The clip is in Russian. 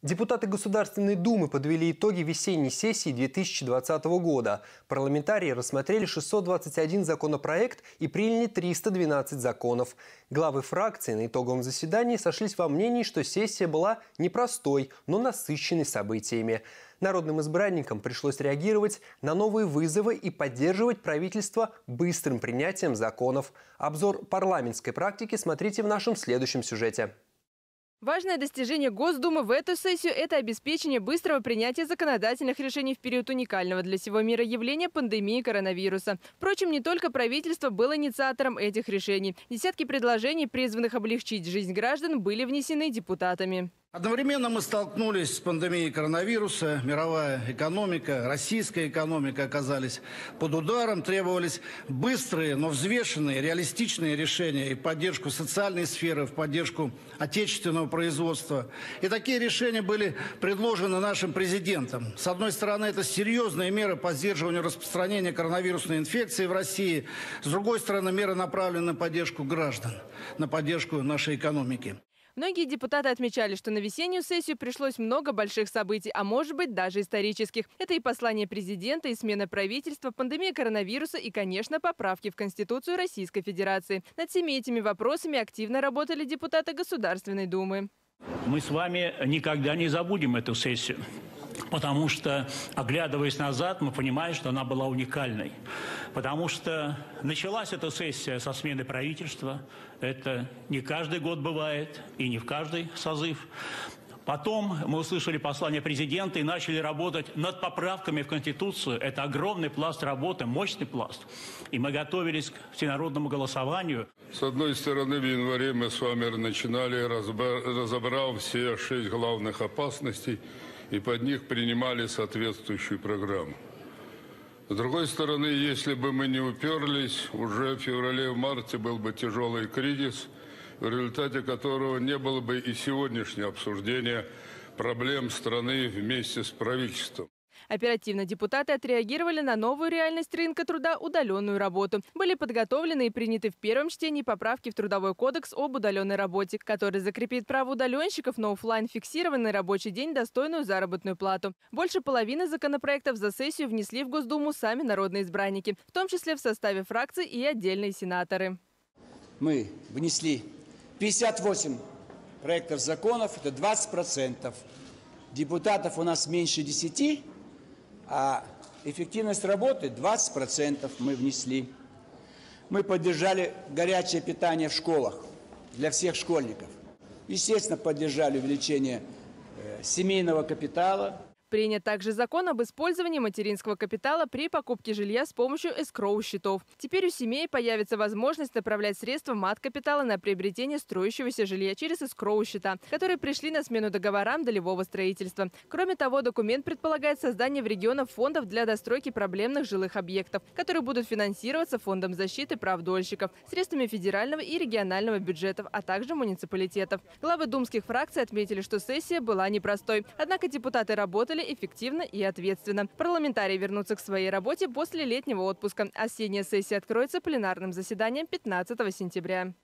Депутаты Государственной Думы подвели итоги весенней сессии 2020 года. Парламентарии рассмотрели 621 законопроект и приняли 312 законов. Главы фракций на итоговом заседании сошлись во мнении, что сессия была непростой, но насыщенной событиями. Народным избранникам пришлось реагировать на новые вызовы и поддерживать правительство быстрым принятием законов. Обзор парламентской практики смотрите в нашем следующем сюжете. Важное достижение Госдумы в эту сессию – это обеспечение быстрого принятия законодательных решений в период уникального для всего мира явления пандемии коронавируса. Впрочем, не только правительство было инициатором этих решений. Десятки предложений, призванных облегчить жизнь граждан, были внесены депутатами. Одновременно мы столкнулись с пандемией коронавируса, мировая экономика, российская экономика оказались под ударом, требовались быстрые, но взвешенные, реалистичные решения и поддержку социальной сферы, в поддержку отечественного производства. И такие решения были предложены нашим президентом. С одной стороны, это серьезные меры по сдерживанию распространения коронавирусной инфекции в России. С другой стороны, меры направлены на поддержку граждан, на поддержку нашей экономики. Многие депутаты отмечали, что на весеннюю сессию пришлось много больших событий, а может быть даже исторических. Это и послание президента, и смена правительства, пандемия коронавируса и, конечно, поправки в Конституцию Российской Федерации. Над всеми этими вопросами активно работали депутаты Государственной Думы. Мы с вами никогда не забудем эту сессию. Потому что, оглядываясь назад, мы понимаем, что она была уникальной. Потому что началась эта сессия со смены правительства. Это не каждый год бывает и не в каждый созыв. Потом мы услышали послание президента и начали работать над поправками в Конституцию. Это огромный пласт работы, мощный пласт. И мы готовились к всенародному голосованию. С одной стороны, в январе мы с вами начинали, разобрав все 6 главных опасностей, и под них принимали соответствующую программу. С другой стороны, если бы мы не уперлись, уже в феврале-марте был бы тяжелый кризис, в результате которого не было бы и сегодняшнего обсуждения проблем страны вместе с правительством. Оперативно депутаты отреагировали на новую реальность рынка труда – удаленную работу. Были подготовлены и приняты в первом чтении поправки в Трудовой кодекс об удаленной работе, который закрепит право удаленщиков на офлайн фиксированный рабочий день достойную заработную плату. Больше половины законопроектов за сессию внесли в Госдуму сами народные избранники, в том числе в составе фракций и отдельные сенаторы. Мы внесли 58 проектов законов, это 20%. Депутатов у нас меньше 10%. А эффективность работы 20% мы внесли. Мы поддержали горячее питание в школах для всех школьников. Естественно, поддержали увеличение семейного капитала. Принят также закон об использовании материнского капитала при покупке жилья с помощью эскроу-счетов. Теперь у семей появится возможность направлять средства мат-капитала на приобретение строящегося жилья через эскроу-счета, которые пришли на смену договорам долевого строительства. Кроме того, документ предполагает создание в регионах фондов для достройки проблемных жилых объектов, которые будут финансироваться Фондом защиты прав дольщиков, средствами федерального и регионального бюджетов, а также муниципалитетов. Главы думских фракций отметили, что сессия была непростой. Однако депутаты работали эффективно и ответственно. Парламентарии вернутся к своей работе после летнего отпуска. Осенняя сессия откроется пленарным заседанием 15 сентября.